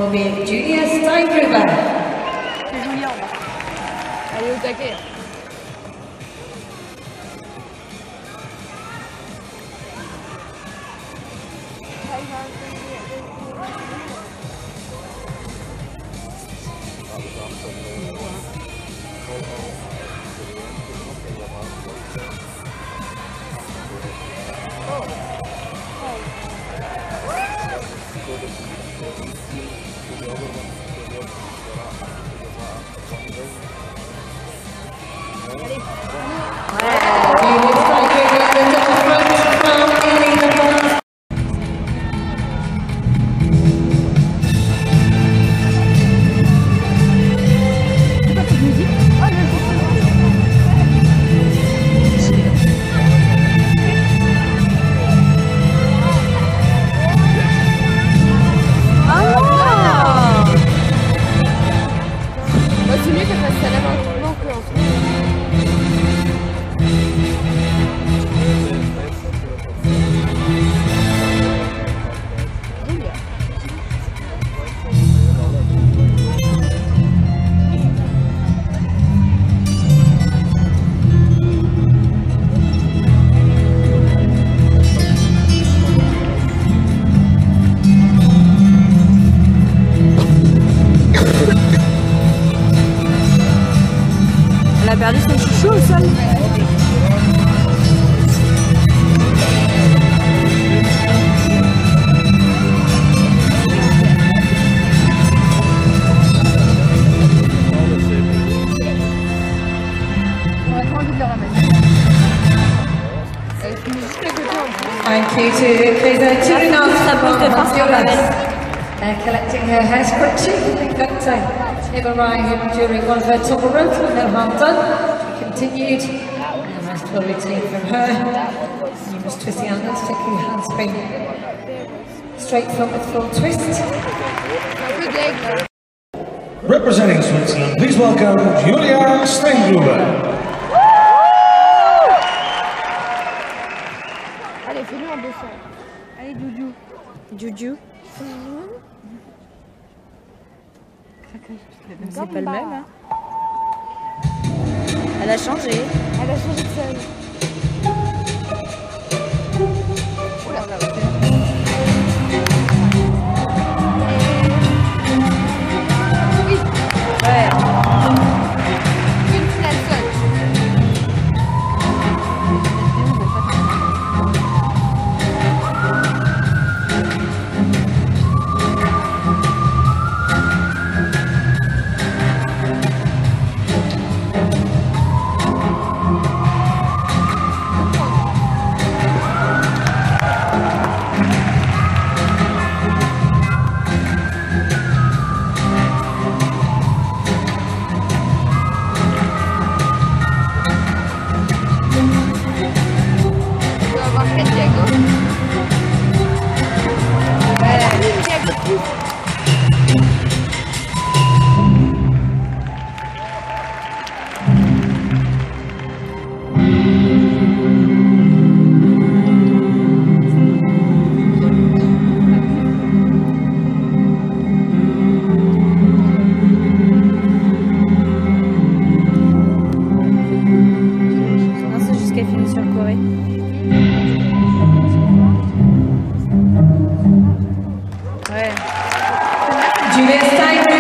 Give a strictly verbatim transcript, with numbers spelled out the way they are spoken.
will be Julia Steingruber. C'est Julia, on va. Elle est au taquet. Elle a perdu son chouchou au sol. Thank you to Kaysa Chirinos uh, collecting her hair scrunchie. In fact, uh, it arrived during one of her tour runs with no harm done. She continued, and the rest will retain from her. Numerous twisty angles, taking the handspring straight front with full twist. Representing Switzerland, please welcome Julia Steingruber. Allez, fais-nous un dessin. Allez, Juju. Juju. C'est pas le même. Hein. Elle a changé. Elle a changé de scène. Oula, là, oui. Ouais. Une seule seule. Julia Stein.